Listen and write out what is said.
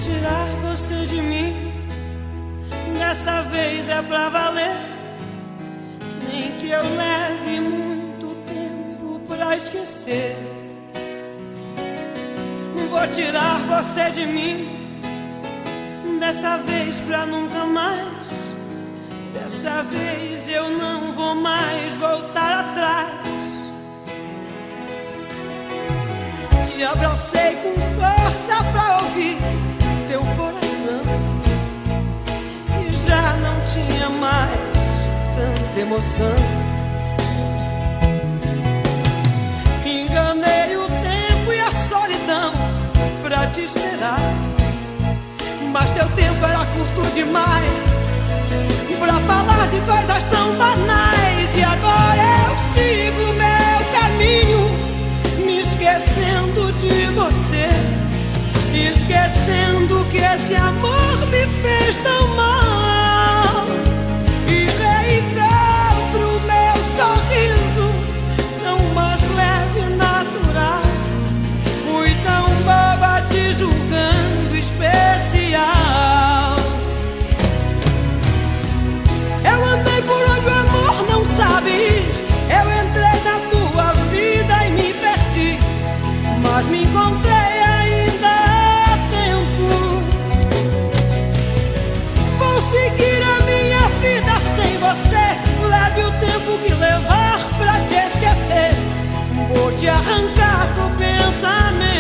tirar você de mim. Dessa vez é pra valer. Nem que eu leve muito tempo pra esquecer. Vou tirar você de mim. Dessa vez pra nunca mais. Dessa vez eu não vou mais voltar atrás. Te abracei com força pra ouvir teu coração, e já não tinha mais tanta emoção. Enganei o tempo e a solidão pra te esperar, mas teu tempo era curto demais pra falar de coisas tão banais. E agora eu sigo meu caminho, me esquecendo de você, esquecendo que esse amor me fez tão mal. E reencontro meu sorriso tão mais leve e natural. Fui tão boba te julgando especial. Eu andei por onde o amor não sabe ir. Eu entrei na tua vida e me perdi, mas me encontrei ainda a tempo. Vou seguir a minha vida sem você. Leve o tempo que levar pra te esquecer. Vou te arrancar do pensamento.